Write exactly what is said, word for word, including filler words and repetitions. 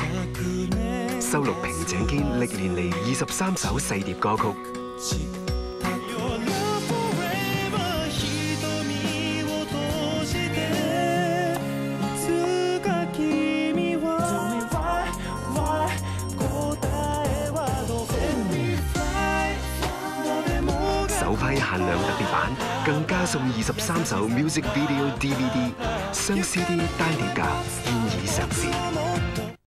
收錄平井堅歷年嚟二十三首細碟歌曲。 首批限量特別版更加送二十三首 music video D V D， 雙 C D 單碟價現已上市。